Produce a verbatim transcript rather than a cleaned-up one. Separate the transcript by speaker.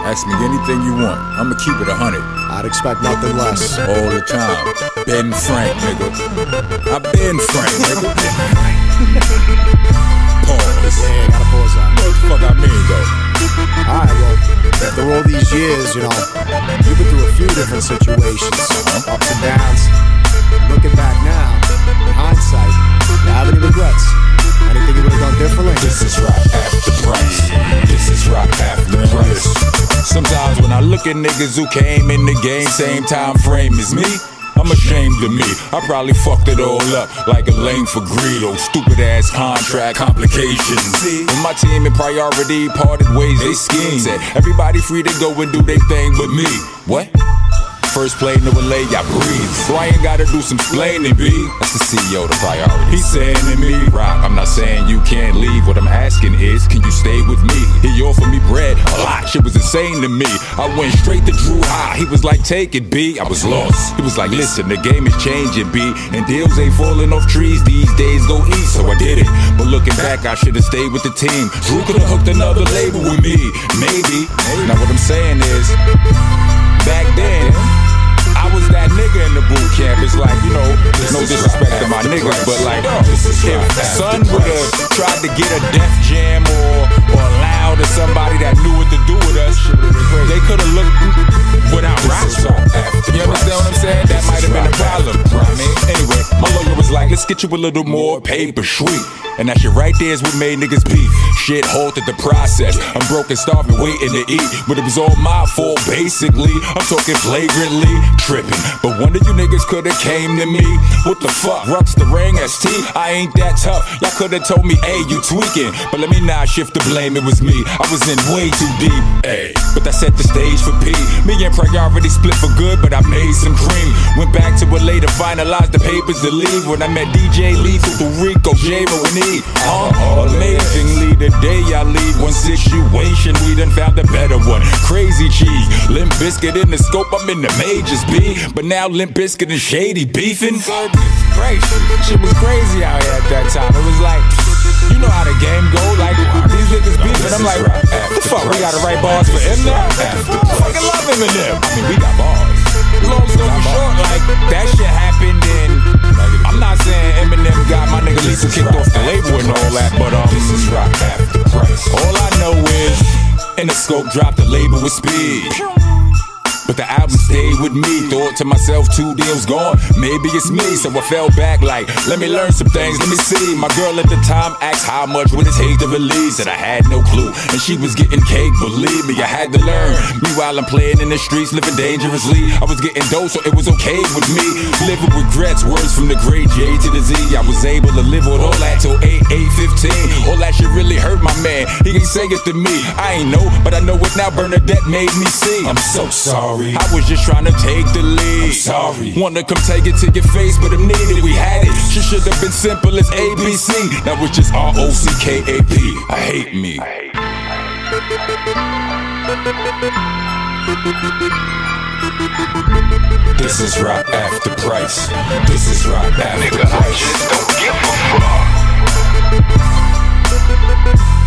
Speaker 1: Ask me anything you want. I'ma keep it a hundred.
Speaker 2: I'd expect nothing less.
Speaker 1: All the time. Ben Frank, nigga. I been Frank, nigga. Pause.
Speaker 2: Yeah, gotta pause that.
Speaker 1: What the fuck I mean, though?
Speaker 2: Alright, well, after all these years, you know, you've been through a few different situations,
Speaker 1: Uh-huh.
Speaker 2: ups and downs. Looking back now, in hindsight, you have any regrets? Anything you would have done differently?
Speaker 1: This is Rock After Price. This is Rock After Price. Sometimes when I look at niggas who came in the game same time frame as me, I'm ashamed of me. I probably fucked it all up like a lame for Greedo. Stupid ass contract complications. When my team in priority parted ways, they schemed. Said everybody free to go and do their thing but me. What? First play to L A, I breathe. So I ain't gotta do some splaining, B. That's the C E O, the priority. He's saying to me, Rock, I'm not saying you can't leave. What I'm asking is, can you stay with me? He offered me bread, a lot. Shit was insane to me. I went straight to Drew High. He was like, take it, B. I was lost. He was like, listen, the game is changing, B. And deals ain't falling off trees. These days go east, so I did it. But looking back, I should've stayed with the team. Drew could've hooked another label with me. Maybe. Now what I'm saying is, back then, I was that nigga in the boot camp. It's like, you know, no disrespect to my niggas, but like, if son would've tried to get a Def Jam or or Loud to somebody that knew what to do with us, they could've looked without Rock. You understand what I'm saying? That might have been a problem. I mean, anyway, my lawyer was like, let's get you a little more paper sweet. And that shit right there is what made niggas beef. Shit halted the process. I'm broke and starving, waiting to eat. But it was all my fault, basically. I'm talking flagrantly tripping. But one of you niggas could've came to me. What the fuck? Rux the ring, S T? I ain't that tough. Y'all could've told me, hey, you tweaking. But let me not shift the blame, it was me. I was in way too deep, ayy. But that set the stage for P. Me and priority split for good, but I made some cream. Went back to L A to finalize the papers to leave. When I met D J Lethal, Rico, J-Mo, and E. Huh? Amazingly, the day I leave one situation, we done found a better one. Crazy cheese, Limp Bizkit in the scope, I'm in the majors, B. But now Limp Bizkit and Shady beefing. Goodness gracious, shit was crazy out here at that time. It was like, you know how the game go, like these niggas beefing. I'm like, what the fuck, we gotta write bars for him now? I fucking love Eminem. I mean, we got bars. Long story short, like, that shit happened and I'm not saying Eminem got my nigga Lethal kicked off the label and all that, but um, this is Rock After Price. All I know is, Interscope dropped the label with speed. But the album stayed with me. Thought to myself, two deals gone, maybe it's me. So I fell back like, let me learn some things, let me see. My girl at the time asked how much would it take to release, and I had no clue. And she was getting cake, believe me, I had to learn. Meanwhile, I'm playing in the streets, living dangerously. I was getting dope, so it was okay with me. Living regrets, words from the great J to the Z. I was able to live with all that till eight, eight fifteen. All that shit really hurt my man. He ain't say it to me. I ain't know, but I know it now. Bernadette made me see. I'm so sorry. I was just trying to take the lead. I'm sorry. Wanna come take it to your face, but I'm needed. We had it. Shit should have been simple as A B C. Now it's just R O C K A P. I hate me. I hate me. This is Rock After Price. This is Rock After Price.
Speaker 3: Nigga, I just don't give a fuck.